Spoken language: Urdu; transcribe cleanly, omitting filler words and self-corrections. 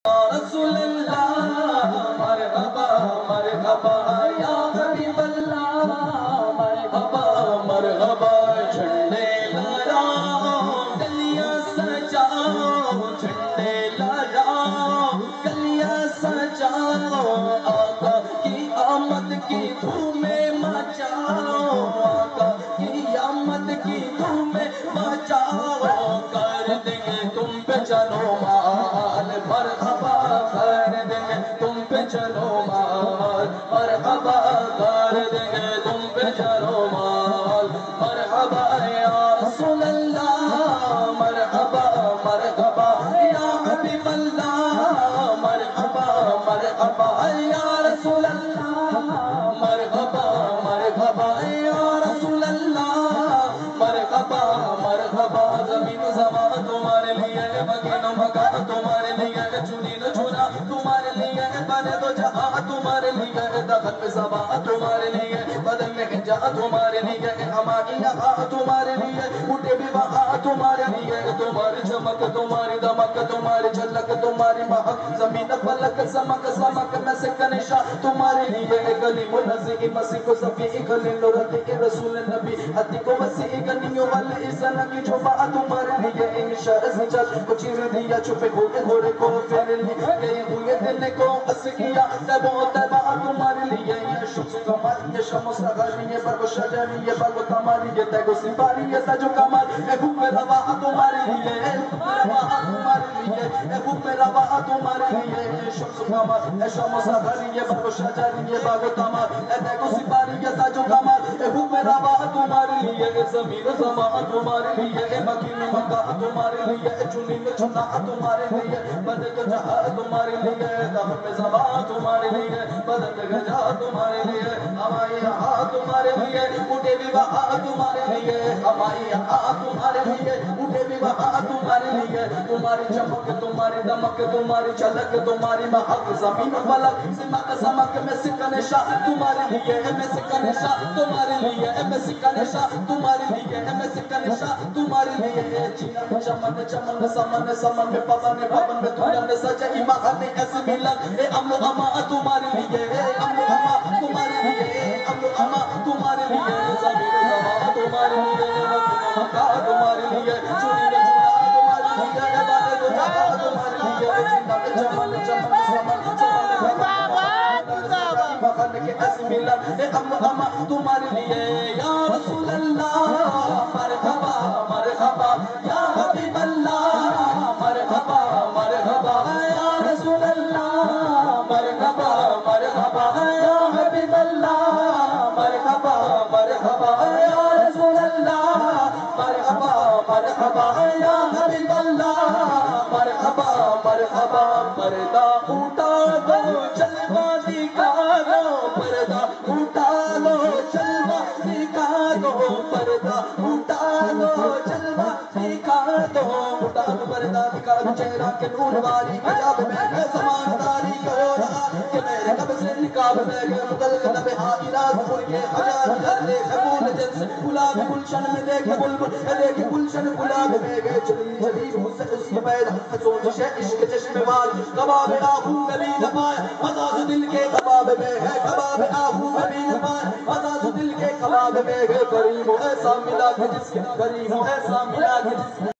رسول اللہ مرحبا مرحبا یا حبیب اللہ مرحبا مرحبا جھنڈے لہراؤ گلیاں سجاؤ جھنڈے لہراؤ گلیاں سجاؤ آقا کی آمد کی دھومیں مچاؤ آقا کی آمد کی دھومیں مچاؤ کر دیں گے تم پہ چلو مال مرحبا کر دیں گے تم پہ چلو مال مرحبا کر دیں گے تم پہ چلو مال مرحبا یا رسول اللہ مرحبا مرحبا یا حبیب اللہ مرحبا مرحبا یا رسول اللہ مرحبا مرحبا یا رسول اللہ مرحبا مرحبا زمین و زمان تمہارے لیے مکین و مکان تمہارے لیے چنی نہ چنا تمہارے لیے بنے تو جہاں تمہارے لیے دخل میں سبا تمہارے لیے بدن میں جا تمہارے لیے ہماری یہاں تمہارے لیے اٹھے بھی وہاں تمہارے لیے تمہاری چمک تمہاری دمک تمہاری جھلک تمہاری مہک زمین فلک سمک سمک میں سے کنشا تمہارے لیے گلی منزی مسیح کو صفی خلیل رضی رسول نبی حتی کو وسیع گنیوں والے اسنا کی چھپا تمہارے لیے انشاء سجل کو چیر دیا چھپے گھوڑے گھوڑے کو پھر لیے گئے ہوئے دل کو اس کیا تبو تبا تمہارے لیے یہ شخص کمال یہ شمس غری یہ برگ شجری یہ برگ کمال یہ تگو سپاری یہ تجو کمال اے خوب روا تمہارے لیے اے خوب روا تمہارے لیے اے خوب روا تمہارے لیے یہ شخص کمال اے شمس غری یہ برگ شجری یہ برگ کمال اے تگو سپاری یہ تجو کمال اے خوب روا تمہارے لیے اے زمین و زمان تمہارے لیے اے مکین و مکان تمہارے لیے اے چنی میں چنا تمہارے لیے بدن کا جہاں تمہارے لیے دم میں زبان تمہارے لیے بدن کا جہاں تمہارے لیے ہماری یہاں تمہارے لیے اٹھے بھی وہاں تمہارے لیے ہماری یہاں تمہارے لیے اٹھے بھی وہاں تمہارے لیے تمہاری چمک تمہاری دمک تمہاری جھلک تمہاری مہک زمین و فلک سمک سمک میں سکن شاہ تمہارے لیے میں سکن شاہ تمہارے لیے میں سکن شاہ تمہارے لیے میں سکن شاہ تمہارے لیے چینا چمن چمن سمن سمن میں پون پون میں دلہن سجے ایمان ایسے ملن اے امن و امان تمہارے لیے اے امن و امان تمہارے لیے اے امن و امان تمہارے لیے زمین و زمان تمہارے لیے مکان تمہارے لیے چنی میں چنا تمہارے لیے عبادت و جہاں تمہارے لیے چینا چمن چمن سمن مکان کے ایسے ملن اے امن و امان تمہارے لیے یا رسول اللہ مرحبا مرحبا یا حبیب اللہ مرحبا مرحبا یا رسول اللہ مرحبا مرحبا یا حبیب اللہ مرحبا مرحبا یا رسول اللہ مرحبا مرحبا یا حبیب اللہ مرحبا مرحبا پردہ اٹھا دو جلوہ دکھاؤ پردہ اٹھا دو جلوہ دکھاؤ پردہ اٹھا دو جلوہ دکھاؤ اٹھا دو پردہ دکھاؤ چہرہ کے نور والی حجاب میں ہے سمانداری کہو رہا کہ میرے قبر سے نکاب میں گئے مدلق نبی حائرات پور کے حجاب در دیکھ پھول جنس گلاب گلشن میں دیکھ بلبل دیکھ گلشن گلاب میں گئے چلی چلی روح سے اس کے پیدا سوچ عشق چشم وال کباب آہو میں بھی نہ پائے مزاج دل کے کباب میں ہے کباب آہو میں بھی نہ پائے مزاج دل کے کباب میں ہے کریم ایسا ملا کہ جس کے کریم ایسا ملا کہ جس